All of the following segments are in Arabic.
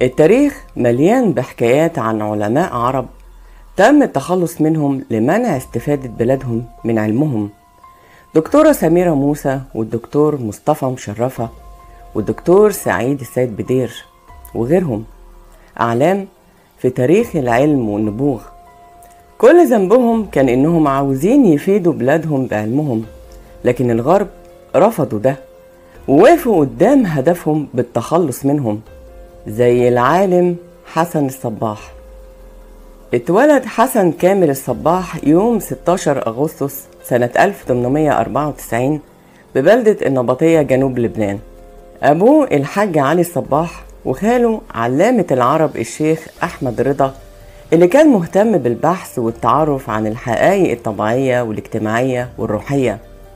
التاريخ مليان بحكايات عن علماء عرب تم التخلص منهم لمنع استفادة بلادهم من علمهم. دكتورة سميرة موسى والدكتور مصطفى مشرفة والدكتور سعيد السيد بدير وغيرهم أعلام في تاريخ العلم والنبوغ. كل ذنبهم كان إنهم عاوزين يفيدوا بلادهم بعلمهم، لكن الغرب رفضوا ده ووقفوا قدام هدفهم بالتخلص منهم، زي العالم حسن الصباح. اتولد حسن كامل الصباح يوم 16 أغسطس سنة 1894 ببلدة النبطية جنوب لبنان. أبوه الحاج علي الصباح وخاله علامة العرب الشيخ أحمد رضا، اللي كان مهتم بالبحث والتعرف عن الحقائق الطبيعية والاجتماعية والروحية.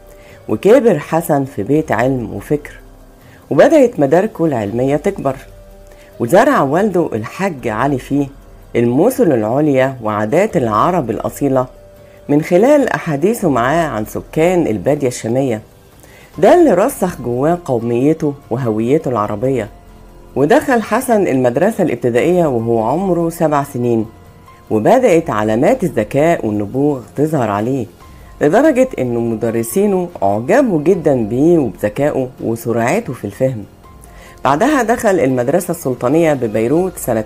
وكبر حسن في بيت علم وفكر، وبدأت مداركه العلمية تكبر، وزرع والده الحاج علي فيه المثل العليا وعادات العرب الأصيلة من خلال أحاديثه معاه عن سكان البادية الشامية. ده اللي رسخ جواه قوميته وهويته العربية. ودخل حسن المدرسة الابتدائية وهو عمره 7 سنين، وبدأت علامات الذكاء والنبوغ تظهر عليه، لدرجة إن مدرسينه أعجبوا جدا بيه وبذكائه وسرعته في الفهم. بعدها دخل المدرسة السلطانية ببيروت سنة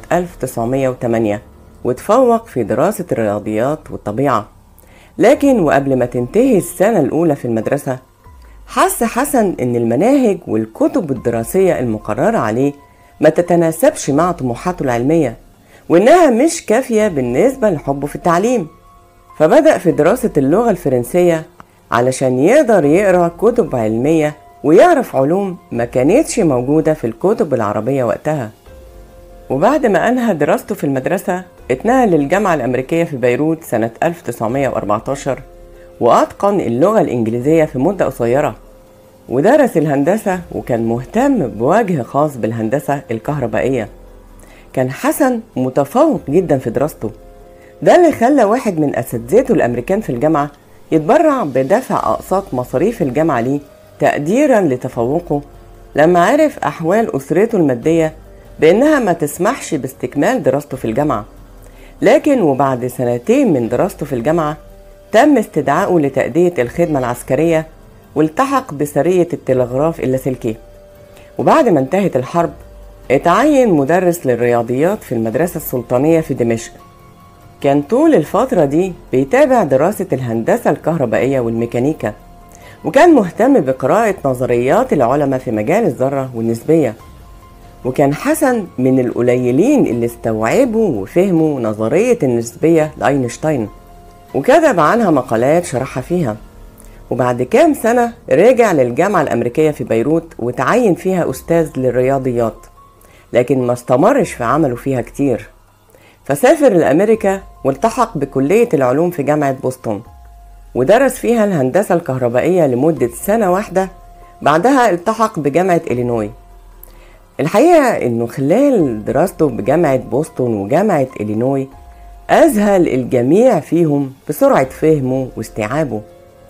1908 وتفوق في دراسة الرياضيات والطبيعة. لكن وقبل ما تنتهي السنة الأولى في المدرسة، حس حسن إن المناهج والكتب الدراسية المقررة عليه ما تتناسبش مع طموحاته العلمية، وإنها مش كافية بالنسبة لحبه في التعليم. فبدأ في دراسة اللغة الفرنسية علشان يقدر يقرأ كتب علمية ويعرف علوم ما كانتش موجودة في الكتب العربية وقتها. وبعد ما أنهى دراسته في المدرسة اتنقل للجامعة الأمريكية في بيروت سنة 1914 وأتقن اللغة الإنجليزية في مدة قصيرة، ودرس الهندسة وكان مهتم بوجه خاص بالهندسة الكهربائية. كان حسن متفوق جدا في دراسته، ده اللي خلى واحد من أساتذته الأمريكان في الجامعة يتبرع بدفع أقساط مصاريف الجامعة ليه تقديرا لتفوقه، لما عرف أحوال أسرته المادية بأنها ما تسمحش باستكمال دراسته في الجامعة. لكن وبعد 2 من دراسته في الجامعة تم استدعائه لتأدية الخدمة العسكرية، والتحق بسرية التلغراف اللاسلكي. وبعد ما انتهت الحرب اتعين مدرس للرياضيات في المدرسة السلطانية في دمشق. كان طول الفترة دي بيتابع دراسة الهندسة الكهربائية والميكانيكا، وكان مهتم بقراءة نظريات العلماء في مجال الذرة والنسبية. وكان حسن من القليلين اللي استوعبوا وفهموا نظرية النسبية لأينشتاين، وكتب عنها مقالات شرحها فيها. وبعد كام سنة رجع للجامعة الأمريكية في بيروت وتعين فيها أستاذ للرياضيات، لكن ما استمرش في عمله فيها كتير، فسافر لأمريكا والتحق بكلية العلوم في جامعة بوسطن، ودرس فيها الهندسة الكهربائية لمدة 1 واحدة. بعدها التحق بجامعة إلينوي. الحقيقة إنه خلال دراسته بجامعة بوسطن وجامعة إلينوي أذهل الجميع فيهم بسرعة فهمه واستيعابه.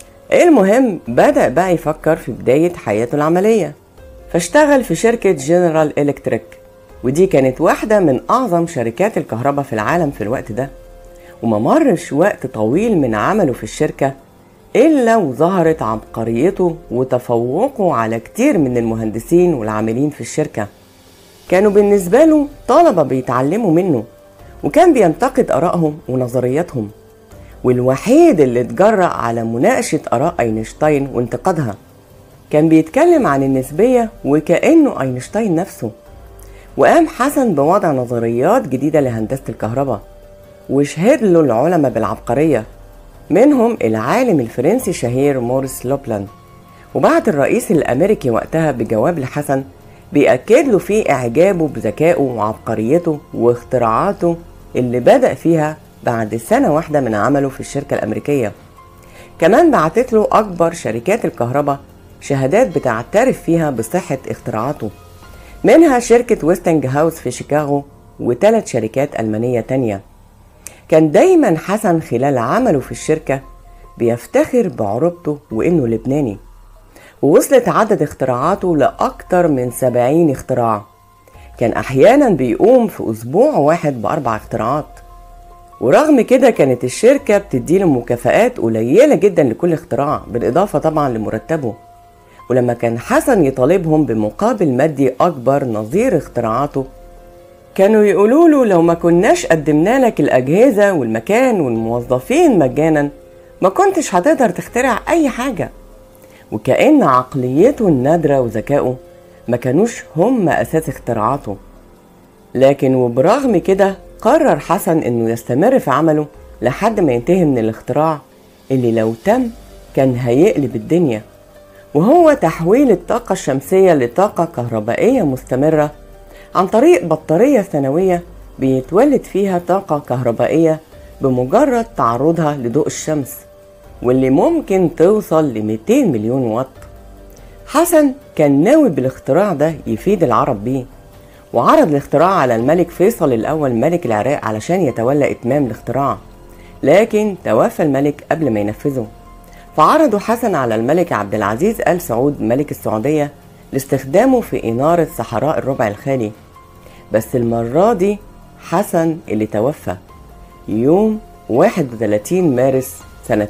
المهم بدأ بقى يفكر في بداية حياته العملية، فاشتغل في شركة جنرال إلكتريك، ودي كانت واحدة من أعظم شركات الكهرباء في العالم في الوقت ده. وما مرش وقت طويل من عمله في الشركة إلا وظهرت عبقريته وتفوقه على كتير من المهندسين والعاملين في الشركة. كانوا بالنسبة له طلبة بيتعلموا منه، وكان بينتقد آرائهم ونظرياتهم، والوحيد اللي اتجرأ على مناقشة آراء أينشتاين وانتقادها. كان بيتكلم عن النسبية وكأنه أينشتاين نفسه. وقام حسن بوضع نظريات جديدة لهندسة الكهرباء، وشهد له العلماء بالعبقرية، منهم العالم الفرنسي الشهير موريس لوبلان. وبعت الرئيس الأمريكي وقتها بجواب لحسن بيأكد له فيه إعجابه بذكائه وعبقريته واختراعاته اللي بدأ فيها بعد 1 واحدة من عمله في الشركة الأمريكية. كمان بعتت له أكبر شركات الكهرباء شهادات بتعترف فيها بصحة اختراعاته، منها شركة ويستنج هاوس في شيكاغو و3 شركات ألمانية تانية. كان دايما حسن خلال عمله في الشركة بيفتخر بعروبته وإنه لبناني، ووصلت عدد اختراعاته لأكتر من 70 اختراع. كان أحيانا بيقوم في أسبوع واحد ب4 اختراعات. ورغم كده كانت الشركة بتديله مكافآت قليلة جدا لكل اختراع، بالإضافة طبعا لمرتبه. ولما كان حسن يطالبهم بمقابل مادي أكبر نظير اختراعاته، كانوا يقولوا له لو ما كناش قدمنا لك الأجهزة والمكان والموظفين مجانا ما كنتش هتقدر تخترع أي حاجة. وكأن عقليته النادرة وذكائه ما كانوش هم أساس اختراعاته. لكن وبرغم كده قرر حسن إنه يستمر في عمله لحد ما ينتهي من الاختراع اللي لو تم كان هيقلب الدنيا، وهو تحويل الطاقة الشمسية لطاقة كهربائية مستمرة عن طريق بطارية ثانوية بيتولد فيها طاقة كهربائية بمجرد تعرضها لضوء الشمس، واللي ممكن توصل ل 200 مليون واط. حسن كان ناوي بالاختراع ده يفيد العرب بيه، وعرض الاختراع على الملك فيصل الأول ملك العراق علشان يتولى إتمام الاختراع، لكن توفى الملك قبل ما ينفذه. فعرضوا حسن على الملك عبد العزيز آل سعود ملك السعودية لاستخدامه في إنارة صحراء الربع الخالي. بس المرة دي حسن اللي توفى يوم 31 مارس سنة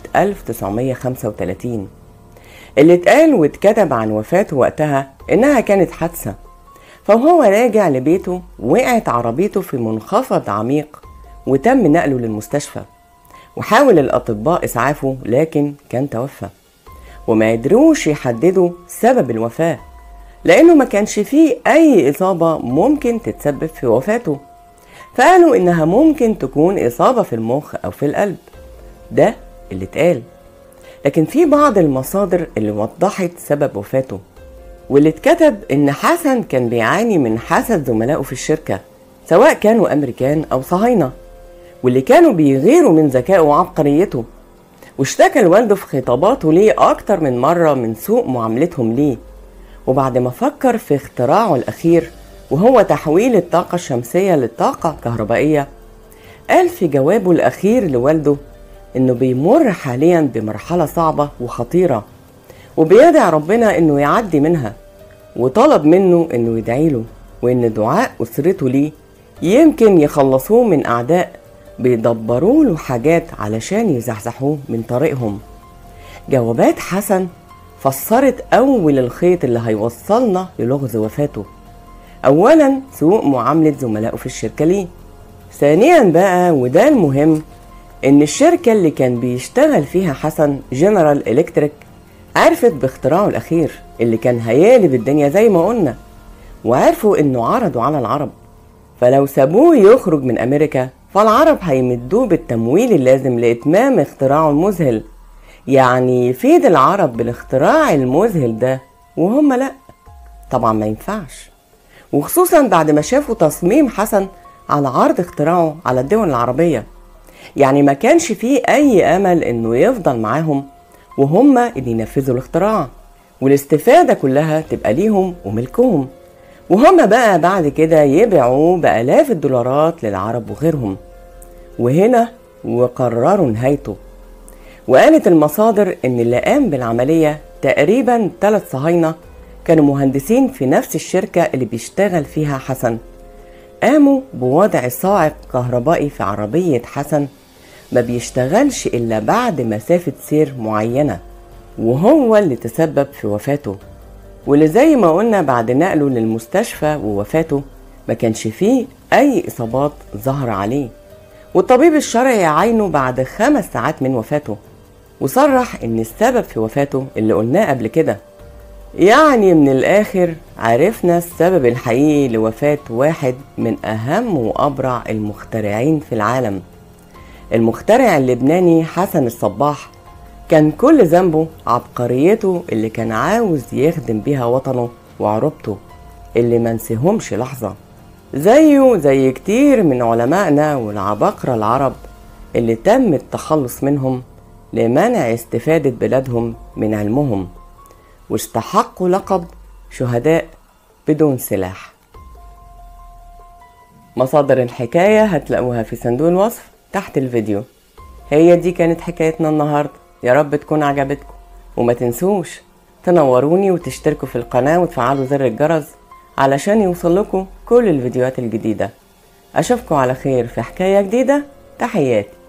1935. اللي اتقال واتكتب عن وفاته وقتها إنها كانت حادثة، فهو راجع لبيته وقعت عربيته في منخفض عميق وتم نقله للمستشفى، وحاول الأطباء إسعافه لكن كان توفى. وما قدروش يحددوا سبب الوفاة لأنه ما كانش فيه أي إصابة ممكن تتسبب في وفاته، فقالوا إنها ممكن تكون إصابة في المخ أو في القلب. ده اللي اتقال، لكن في بعض المصادر اللي وضحت سبب وفاته، واللي اتكتب إن حسن كان بيعاني من حسد زملائه في الشركة سواء كانوا أمريكان أو صهاينة، واللي كانوا بيغيروا من ذكائه وعبقريته. واشتكى لوالده في خطاباته ليه أكتر من مرة من سوء معاملتهم ليه. وبعد ما فكر في اختراعه الأخير وهو تحويل الطاقة الشمسية لطاقة كهربائية، قال في جوابه الأخير لوالده إنه بيمر حاليا بمرحلة صعبة وخطيرة وبيدعي ربنا إنه يعدي منها، وطلب منه إنه يدعيله وإن دعاء أسرته ليه يمكن يخلصوه من أعداء بيدبروا له حاجات علشان يزحزحوه من طريقهم. جوابات حسن فسرت أول الخيط اللي هيوصلنا للغز وفاته. أولا سوء معاملة زملائه في الشركة ليه. ثانيا بقى وده المهم، إن الشركة اللي كان بيشتغل فيها حسن جنرال إلكتريك عرفت باختراعه الأخير اللي كان هيقلب الدنيا زي ما قلنا، وعرفوا إنه عرضوا على العرب، فلو سابوه يخرج من أمريكا فالعرب هيمدوه بالتمويل اللازم لإتمام اختراعه المذهل. يعني يفيد العرب بالاختراع المذهل ده وهم لأ، طبعا ما ينفعش، وخصوصا بعد ما شافوا تصميم حسن على عرض اختراعه على الدول العربية. يعني ما كانش فيه أي أمل إنه يفضل معاهم وهم اللي ينفذوا الاختراع، والاستفادة كلها تبقى ليهم وملكهم، وهم بقى بعد كده يبيعوه بآلاف الدولارات للعرب وغيرهم. وهنا وقرروا نهايته. وقالت المصادر إن اللي قام بالعملية تقريبا 3 صهاينة كانوا مهندسين في نفس الشركة اللي بيشتغل فيها حسن، قاموا بوضع صاعق كهربائي في عربية حسن ما بيشتغلش إلا بعد مسافة سير معينة، وهو اللي تسبب في وفاته. واللي زي ما قلنا بعد نقله للمستشفى ووفاته ما كانش فيه أي إصابات ظهر عليه، والطبيب الشرعي عينه بعد 5 ساعات من وفاته، وصرح إن السبب في وفاته اللي قلناه قبل كده. يعني من الآخر عرفنا السبب الحقيقي لوفاة واحد من أهم وأبرع المخترعين في العالم. المخترع اللبناني حسن الصباح كان كل ذنبه عبقريته اللي كان عاوز يخدم بيها وطنه وعروبته اللي منسيهمش لحظة، زيه زي كتير من علمائنا والعباقرة العرب اللي تم التخلص منهم لمنع استفادة بلادهم من علمهم، واستحقوا لقب شهداء بدون سلاح. مصادر الحكاية هتلاقوها في صندوق الوصف تحت الفيديو. هي دي كانت حكايتنا النهاردة، يا رب تكون عجبتكم، وما تنسوش تنوروني وتشتركوا في القناة وتفعلوا زر الجرس علشان يوصلكوا كل الفيديوهات الجديدة. أشوفكوا على خير في حكاية جديدة. تحياتي.